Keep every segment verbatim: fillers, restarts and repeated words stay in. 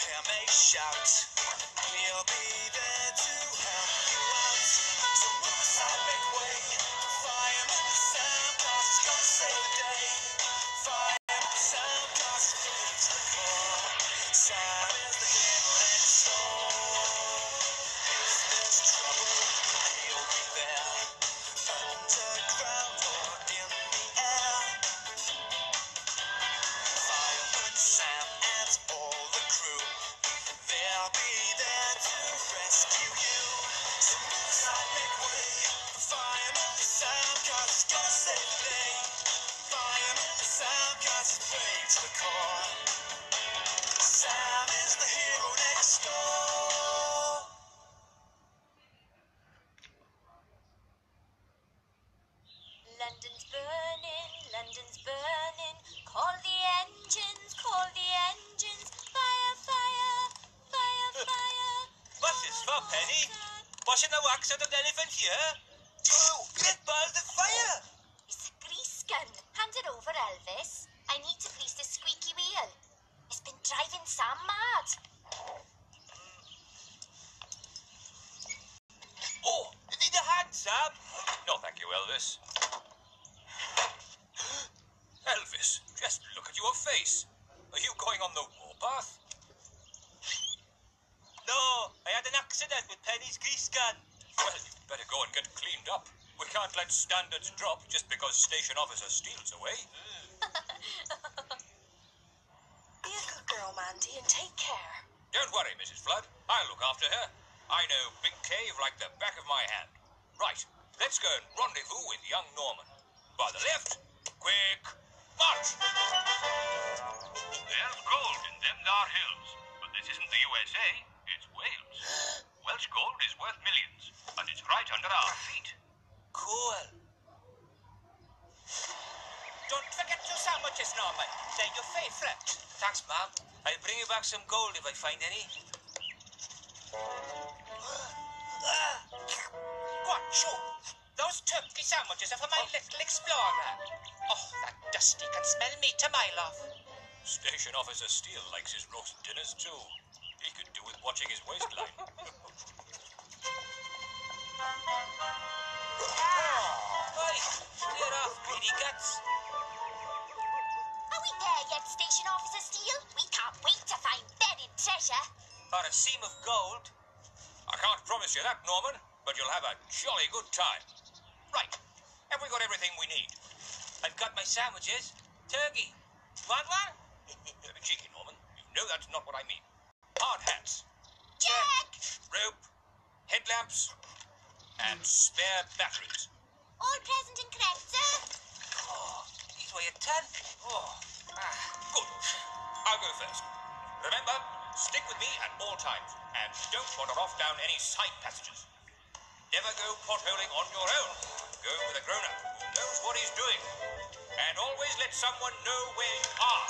hear me shout. We'll be there to help you out. So move aside, make way. Fireman Sam, cause it's gonna save the day. Fireman Sam, cause it's free to the core. Sam is the hero next door. If there's trouble, he'll be there. Underground or in the air. Fireman Sam and all the crew, they'll be there to rescue you. So move aside, make way. Fireman Sam, cause it's gonna save the day. Fireman Sam, cause it's brave to the core. Sam is the hero next door. London's burning, London's burning. Call the engines, call the engines. Fire, fire, fire, fire. What's this for, Penny? Washing the wax out of the elephant here? Oh, get by the fire! It's a grease gun. Hand it over, Elvis. I need to grease the squeaky wheel. It's been driving Sam mad. Oh, you need a hand, Sam? No, thank you, Elvis. Elvis, just look at your face. Are you going on the warpath? No, I had an accident with Penny's grease gun. Well, you'd better go and get cleaned up. We can't let standards drop just because Station Officer Steele's away. Be a good girl, Mandy, and take care. Don't worry, Missus Flood. I'll look after her. I know Big Cave like the back of my hand. Right, let's go and rendezvous with young Norman. By the left, quick march! There's gold in them there hills, but this isn't the U S A, it's Wales. Welsh gold is worth millions, and it's right under our feet. Cool. Don't forget your sandwiches, Norman. They're your favorite. Thanks, Mom. I'll bring you back some gold if I find any. Go on, show. Those turkey sandwiches are for my little explorer. Oh, that dusty can smell meat a mile off. Station Officer Steele likes his roast dinners too. He could do with watching his waistline. Oi, clear off, greedy guts. Are we there yet, Station Officer Steele? We can't wait to find buried treasure. Or a seam of gold. I can't promise you that, Norman, but you'll have a jolly good time. Right, have we got everything we need? I've got my sandwiches. Turkey. Want one? You're a bit cheeky, Norman. You know that's not what I mean. Hard hats. Jack! Rope. Headlamps. And spare batteries. All present and correct, sir. Oh, these weigh a ton. Oh, ah, good. I'll go first. Remember, stick with me at all times, and don't wander off down any side passages. Never go potholing on your own. Go with a grown-up who knows what he's doing. And always let someone know where you are.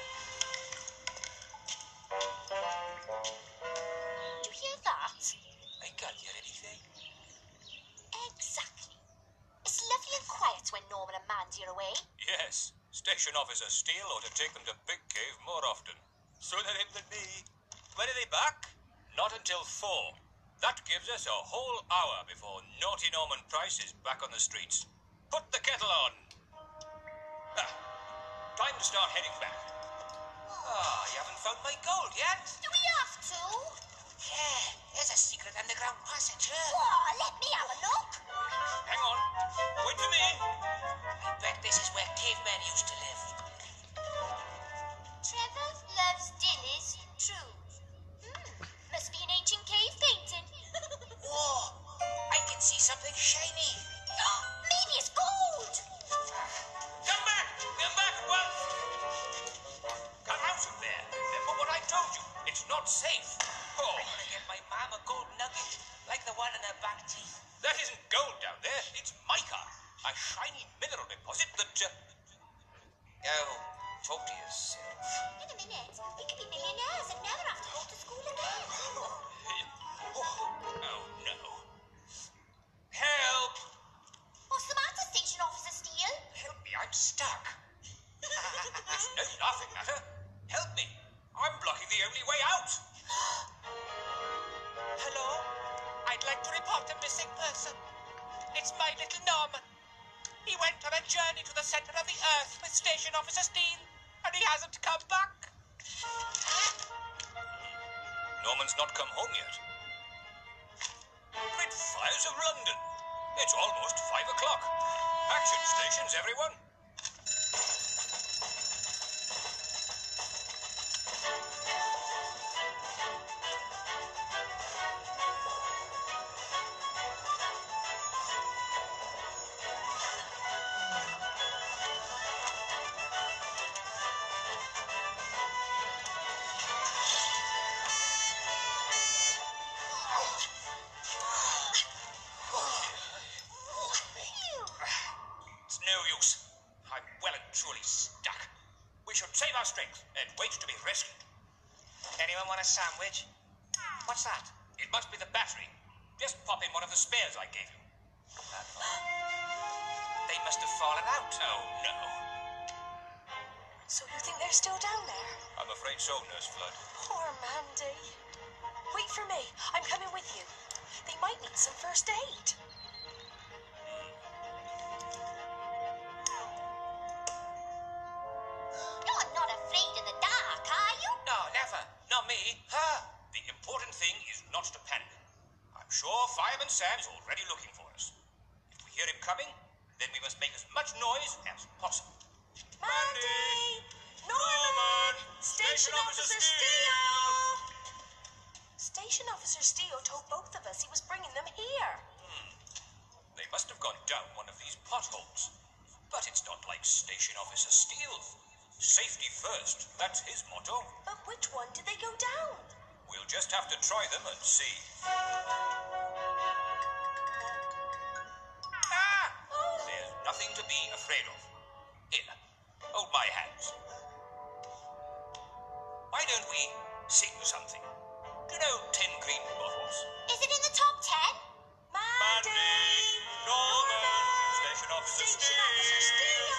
You hear that? I can't hear anything. Exactly. It's lovely and quiet when Norman and Mandy are away. Yes, Station Officer Steele ought to take them to Big Cave more often. Sooner him than me. When are they back? Not until four. That gives us a whole hour before naughty Norman Price is back on the streets. Put the kettle on. Ah, time to start heading back. Ah, you haven't found my gold yet? Do we have to? Yeah, there's a secret underground passage here. Oh, let me have a look. Hang on. Wait for me. I bet this is where cavemen used to live. Trevor loves dinners, true. Hmm, must be an ancient cave painting. Whoa! I can see something shiny. Maybe it's gold. Come back! Come back at once! Come out of there. Remember what I told you. It's not safe. Oh, I'm gonna get my mom a gold nugget, like the one in her back teeth. that isn't gold down there. It's mica. A shiny mineral deposit that... Uh... Oh, talk to yourself. In a minute, we could be millionaires and never have to go to school again. Oh, no. Help! What's the matter, Station Officer Steele? Help me, I'm stuck. There's no laughing matter. Help me. I'm blocking the only way out. report a missing person. It's my little Norman. He went on a journey to the center of the earth with Station Officer Steele, and he hasn't come back. Norman's not come home yet. Great fires of London. It's almost five o'clock. Action stations, everyone. Strength and wait to be rescued. Anyone want a sandwich? What's that? It must be the battery. Just pop in one of the spares I gave you. They must have fallen out. Oh, no. So you think they're still down there? I'm afraid so, Nurse Flood. Poor Mandy. Wait for me. I'm coming with you. They might need some first aid. You're not afraid of the dark, are you? No, never. Not me. Her. The important thing is not to panic. I'm sure Fireman Sam's already looking for us. If we hear him coming, then we must make as much noise as possible. Mandy! Norman! Station Officer Steele! Station Officer Steele told both of us he was bringing them here. They must have gone down one of these potholes. But it's not like Station Officer Steele. Safety first, that's his motto. But which one did they go down? We'll just have to try them and see. Ah! Oh. There's nothing to be afraid of. Here, hold my hands. Why don't we sing something? You know, ten green bottles. Is it in the top ten? Mandy! Norman! Station Officer Station Officer Steele!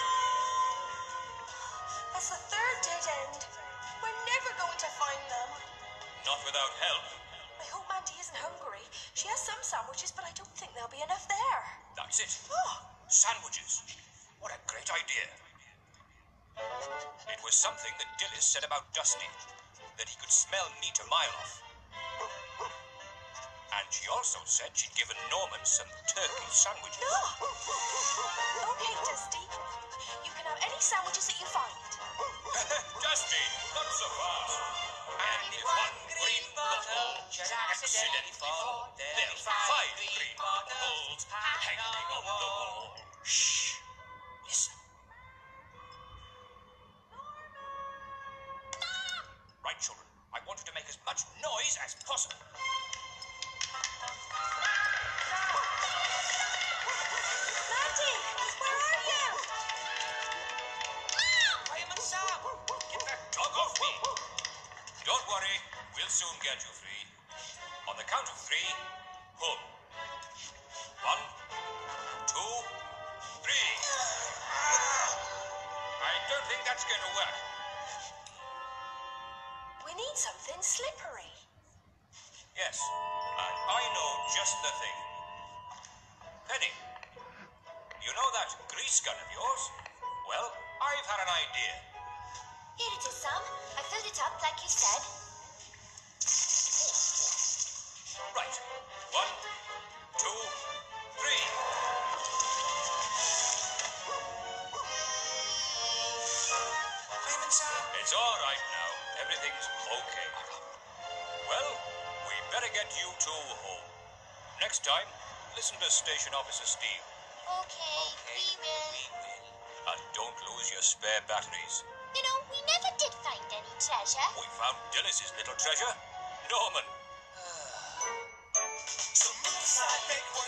That's the third dead end. We're never going to find them. Not without help. I hope Mandy isn't hungry. She has some sandwiches, but I don't think there'll be enough there. That's it. Oh, Sandwiches. What a great idea. It was something that Dillis said about Dusty, that he could smell meat a mile off. And she also said she'd given Norman some turkey sandwiches. no! Okay, Dusty. You can have any sandwiches that you find. Dusty, not so fast. And if one green bottle should accidentally fall, there'll be five green bottles hanging on the wall. Shh. Listen. Right, children. I want you to make as much noise as possible. Mandy, where are you? Fireman Sam. Get that dog off me. Don't worry. We'll soon get you free. On the count of three, pull. One, two, three. I don't think that's going to work. We need something slippery. Yes, and I know just the thing. Penny, you know that grease gun of yours? Well, I've had an idea. Here it is, Sam. I filled it up like you said. Right. One, two, three. Fireman Sam. It's all right now. Everything's okay. Well, we better get you two home. Next time, listen to Station Officer Steve. Okay, we will. We will. And don't lose your spare batteries. You know, we never did find any treasure. We found Dillis's little treasure. Norman. So move aside, make way.